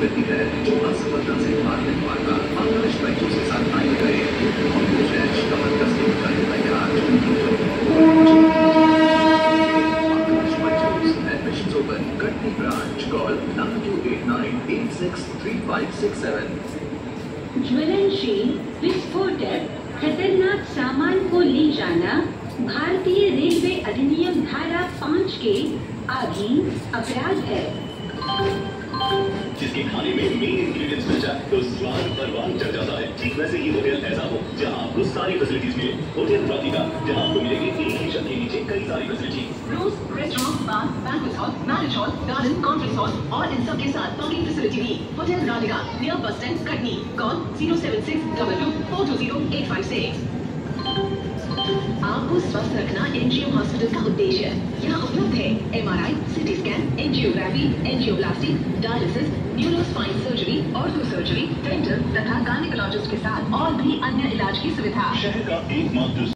मिलती है जो असफलता से हार नहीं मानता। आदर्श बच्चों के साथ आगे गए कमर कसके उठाने तैयार। Admissions open. Katni branch. Call 9289863567. ज्वलनशील, विस्फोटक, खतरनाक सामान को ले जाना भारतीय रेलवे अधिनियम धारा 5 के अधीन अपराध है। जिसके खाने में मेन इंग्रेडिएंट्स मिल जाए तो स्वाद परवान चढ़ जाता है। ठीक वैसे ही होटल ऐसा हो जहां आपको सारी फैसिलिटीज मिले। होटल राधिका, जहां आपको मिलेगी एक ही छत के नीचे कई सारी facility. Rooms, restaurant, bar, banquet hall, marriage hall, garden, conference hall और इन सब के साथ पार्किंग फैसिलिटी भी। Hotel Radhika, near bus stand, Katni. Call 07622240856। आपको स्वस्थ रखना एनजीओ हॉस्पिटल का उद्देश्य है। यहाँ उपलब्ध है MRI, CT scan, angiography, angioplasty, dialysis, neurospine surgery, ortho surgery, dental तथा गायनेकोलॉजिस्ट के साथ और भी अन्य इलाज की सुविधा। शहर का एकमात्र